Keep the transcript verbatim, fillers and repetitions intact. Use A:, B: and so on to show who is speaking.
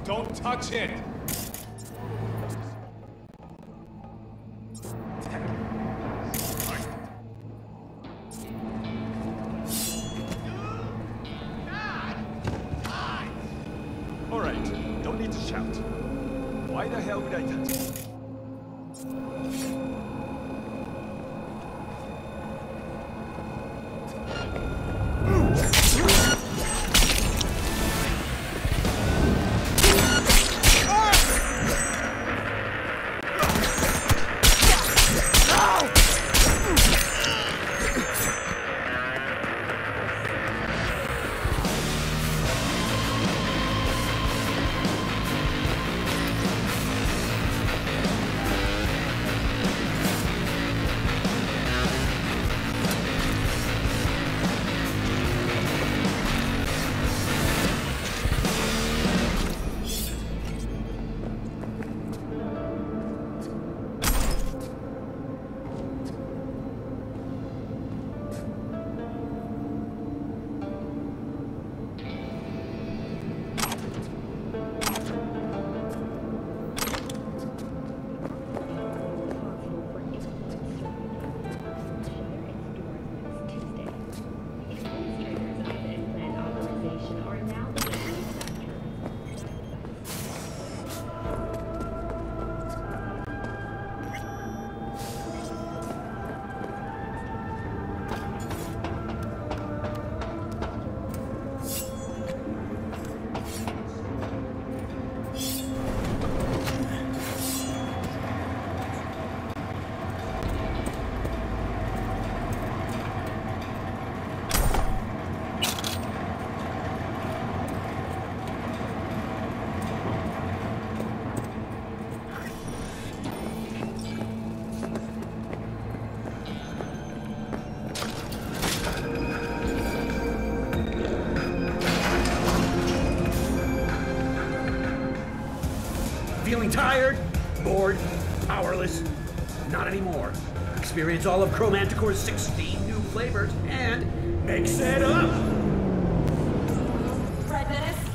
A: Don't touch it!
B: Alright, don't need to shout. Why the hell would I touch it?
C: Feeling tired? Bored? Powerless? Not anymore. Experience all of Chromanticore's sixteen new flavors and mix it up!
D: Red Menace,